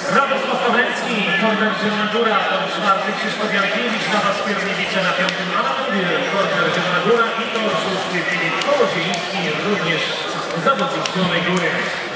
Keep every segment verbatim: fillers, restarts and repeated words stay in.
Radosław Kawęcki, korner Zielona Góra, to czwarty Krzysztof Jankiewicz, na was Pierniewice na piątym Anatolie, korner Zielona Góra i to szósty Filip Kołodziejski, również zawodnik Zielonej Góry.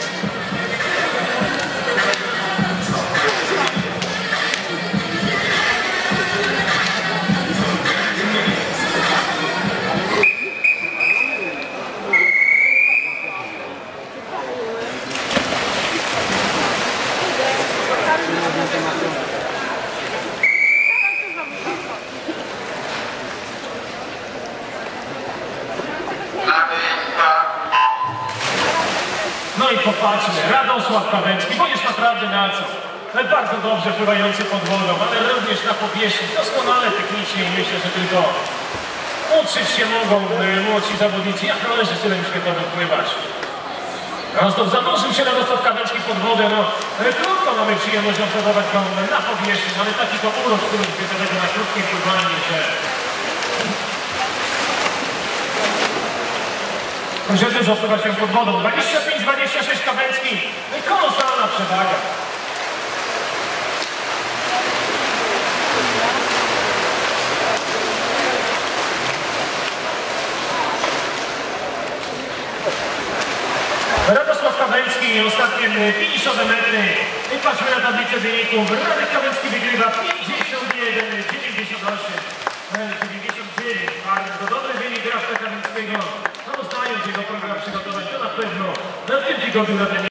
No i popatrzmy, Radosław Kawęcki, bo jest naprawdę na co. Bardzo dobrze pływający pod wodą, ale również na powierzchni, doskonale technicznie i myślę, że tylko uczyć się mogą młodsi zawodnicy, jak należy tyle światowym pływać. Prosto zanurzył się Radosław Kawęcki pod wodę, no krótko mamy przyjemność obserwować go na powierzchni, ale taki to urok stylu światowego na krótkim pływaniu, że że dużo wpływa się pod wodą. dwadzieścia pięć dwadzieścia sześć Kawęcki. No i kolosalna przewaga. Radosław Kawęcki, ostatnie finiszowe metry. I patrzmy na tablicę wyników. Radek Kawęcki wygrywa pięćdziesiąt jeden dziewięćdziesiąt osiem dziewięćdziesiąt dziewięć. Bardzo dobry wynik Radka Kawęckiego. No, znając jego program przygotowań, to na pewno na tym tygodniu na ten